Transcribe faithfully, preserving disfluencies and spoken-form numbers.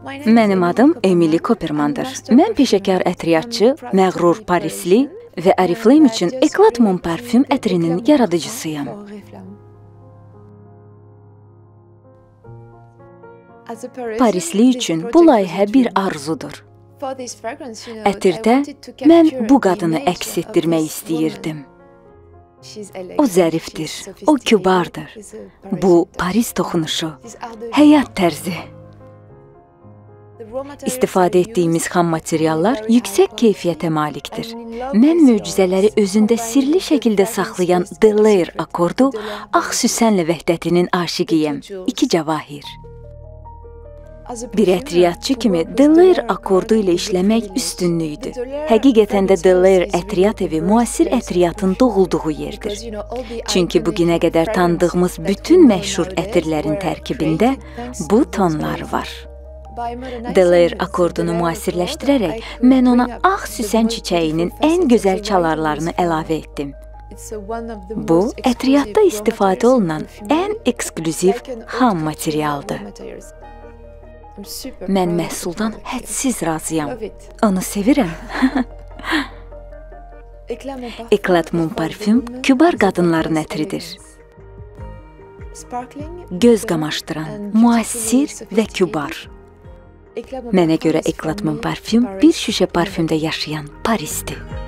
Mənim adım Emily Coppermandır. Mən peşəkar ətriyyatçı, məğrur parisli və Oriflame üçün Eclat Mon parfüm ətrinin yaradıcısıyam. Parisli üçün bu layihə bir arzudur. Ətirdə mən bu qadını əks etdirmək istəyirdim. O zərifdir, o kübardır. Bu Paris toxunuşu, həyat tərzi. İstifadə etdiyimiz xam materiallar yüksək keyfiyyətə malikdir. Mən möcüzələri özündə sirli şəkildə saxlayan Delair akordu, ağ süsənlə vəhdətinin aşiqiyəm. İki cavahir. Bir ətriyyatçı kimi Delair akordu ilə işləmək üstünlükdür. Həqiqətən də Delair ətriyyat evi müasir ətriyyatın doğulduğu yerdir. Çünki bugünə qədər tanıdığımız bütün məşhur ətirlərin tərkibində bu tonlar var. Delair akordunu müasirləşdirərək mən ona ağ süsən çiçəyinin ən gözəl çalarlarını əlavə etdim. Bu, ətriyyatda istifadə olunan ən eksklüziv xam materialdır. Mən məhsuldan hədsiz razıyam. Onu sevirəm. Eclat Mon parfüm kübar qadınların ətridir. Göz qamaşdıran, müasir və kübar. Mənə görə Eclat Mon parfüm bir şüşə parfümdə yaşayan Parisdir.